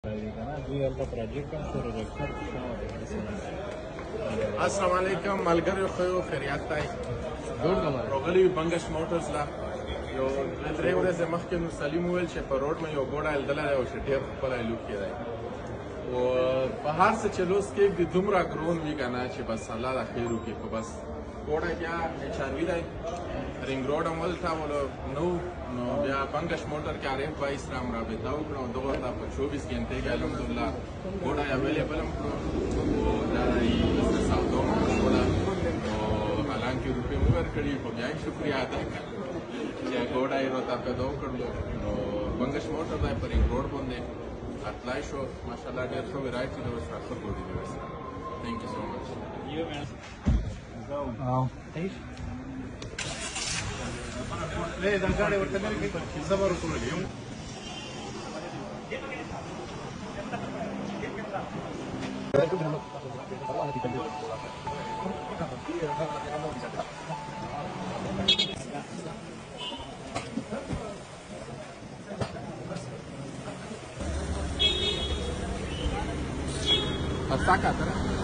السلام علیکم ملګریو خو خیریت دی راغلی بنګش موټرز لا یو درې ورځې مخکې نو سلیم وویل چې په روډ مې یو ګوډه هلدلی دی او چې ډېر ښکلی لوک یې دی و په هر څه چې لوس کېږدي دومره ګرون وي که نه چې بس الله د خیر وکړي خو بس ګوډی بیا HRV دی رینګ روډ هم ولټولو نو بیا بنګش موټر کې عارف بھائی سره هم رابطه وکړه او دغه ورته په 24 ګنټې کې الحمدلله ګوډی اویلیبل هم کړو او دا یې سودو هم وشوله نو حالانکې روپۍ مو ورکړي خو بیا یې شکریه ادا کړه چې ګوډی یې راته پیدا وکړلو نو بنګش موټر دی په رینګ روډ باندې اپلای شو ماشاءالله ډېر ښه ویرایټي دی ورسره ښه ګوډي دی ورسره تھینک یو سو مچ دا ګاډی ورته نه لګي صبر وکړئ Hasta acá,